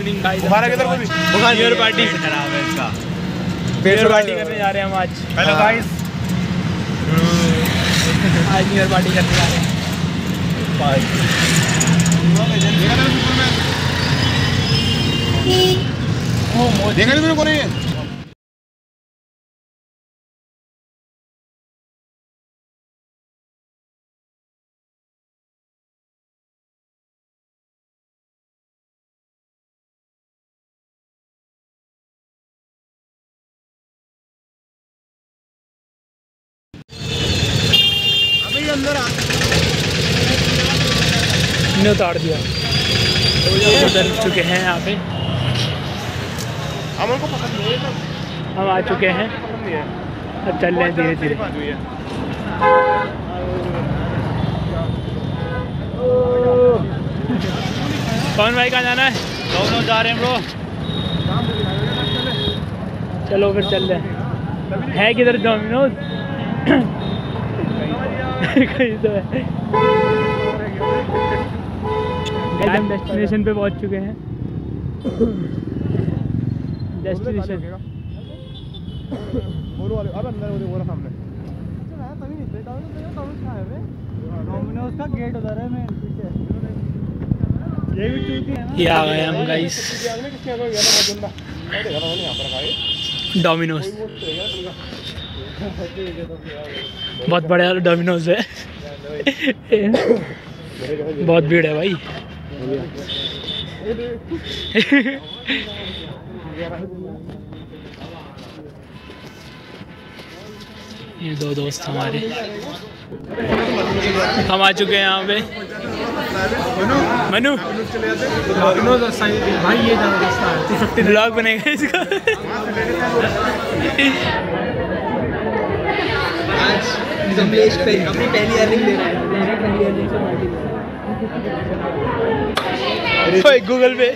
Morning guys. बुखार किधर कोई बुखार न्यू ईयर पार्टी खराब है इसका। न्यू ईयर पार्टी करने जा रहे हैं हम आज। हेलो गाइस, आज न्यू ईयर पार्टी करने जा रहे हैं। देखा नहीं को नहीं है। ने उतार दिया। उतर चुके हैं यहाँ पे। हम उनको पसंद नहीं है, हम आ चुके हैं, अब चल रहे हैं धीरे धीरे। कौन भाई कहाँ जाना है? दोनों जा रहे हैं ब्रो। चलो फिर चल रहे हैं। है किधर डोमिनोज? कहीं तो है। हम डेस्टिनेशन पे पहुंच चुके हैं। डेस्टिनेशन डोमिनोज का गेट उधर है। मैं ये भी चूती है ना। ये आ गए हम गाइस डोमिनोज। बहुत बड़ा डोमिनोज है। बहुत भीड़ है भाई। ये दो दोस्त हमारे। हम आ चुके हैं यहाँ पे। मनु भाई ये रास्ता है। ब्लॉग बनेगा इसका। कमलेश पे अपनी पहली अर्निंग दे रहा है। पहली अर्निंग से पार्टी गूगल पे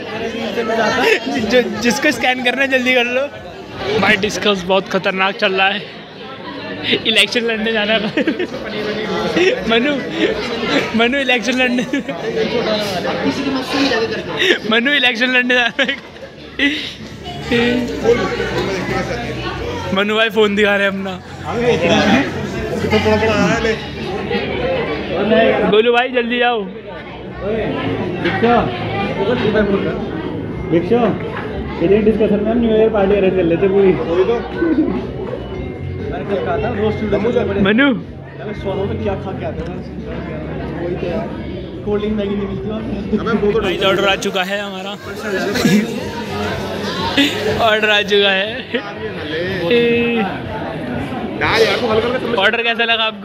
जिसको स्कैन करना है जल्दी कर लो भाई। डिस्कस बहुत खतरनाक चल रहा है। इलेक्शन लड़ने जाना है। मनु इलेक्शन लड़ने इलेक्शन लड़ने जाना है। मनु भाई फोन दिखा रहे हैं अपना। गोलू भाई जल्दी आओ। डिस्कशन में हम न्यू ईयर पार्टी अरेंज कर लेते पूरी। मनु क्या खा के आते हैं? कोल्ड ड्रिंक मैगी नहीं मिलती। ऑर्डर आ चुका है हमारा। ऑर्डर आ चुका है। ऑर्डर कैसा लगा आपको?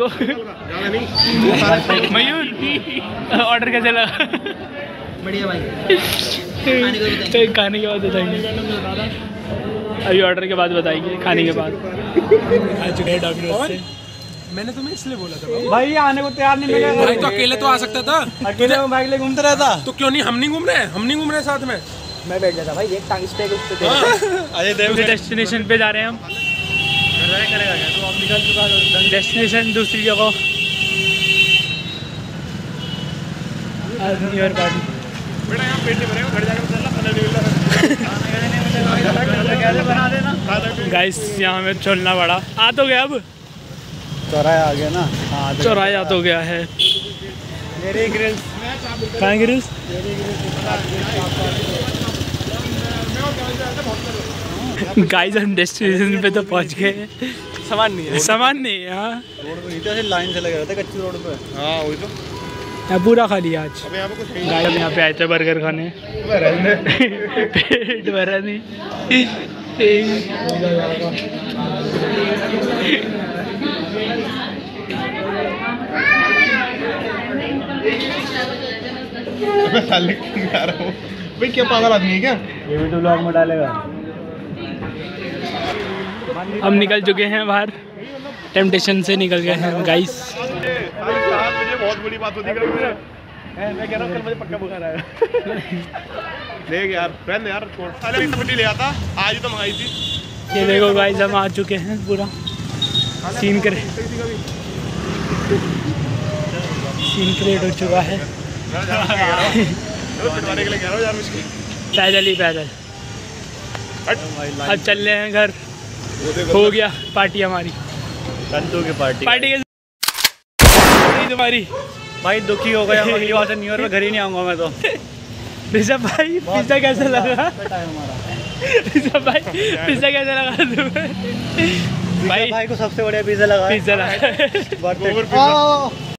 मयूर ऑर्डर कैसा लगा? बढ़िया भाई। खाने के बाद बताएंगे। अभी ऑर्डर के बाद बताएंगे, खाने के बाद। आ चुके हैं डॉमिनोज से। मैंने तुम्हें इसलिए बोला था भाई आने को तैयार नहीं मिलेगा। भाई तो अकेले तो आ सकता था। अकेले में बाइक ले घूमता रहता। तो क्यों नहीं? हम नहीं घूम रहे हैं, साथ में। मैं बैठ जाता भाई, एक टांग इस पे एक उस पे। दूसरे डेस्टिनेशन पे जा रहे हैं हम। डेस्टिनेशन दूसरी जगह। New year party. गाइस यहाँ में चलना पड़ा। आ तो गया, अब चौराहा आ गया ना। चौराहा तो गया है। कहाँ ग्रिल्स? गाइस हम डेस्टिनेशन पे तो पहुँच गए। सामान नहीं है। सामान नहीं है। हाँ रोड पे नीचे से लाइन से लगे रहते कच्ची रोड पे। हाँ वही तो। यहाँ पूरा खाली है आज। अब यहाँ पे कुछ गाइस यहाँ पे आए थे बर्गर खाने। पेट भरा नहीं। भाई क्या पागल आदमी है क्या? ये भी तो ब्लॉग में डालेगा। हम निकल चुके हैं बाहर। टेम्पटेशन से निकल गए हैं गाइस। बहुत बड़ी बात होती है। मैं कह रहा हूँ कल मुझे पक्का बुखार आया। देख यार फ्रेंड यार पट्टी ले आता आज ही तो मंगाई थी। ये देखो गाइस हम आ चुके हैं। पूरा सीन क्रिएट हो चुका है। पैदल ही पैदल। अब चल रहे हैं घर, हो गया पार्टी हमारी। कंटू की पार्टी तुम्हारी भाई दुखी हो गया। अगली बार से न्यू ईयर में घर ही नहीं आऊँगा मैं तो। ऋषभ भाई पिज्जा कैसा लगा? ऋषभ भाई पिज्जा कैसा लगा तुम्हें? भाई को सबसे बढ़िया पिज्जा लगा। पिज्जा लगा।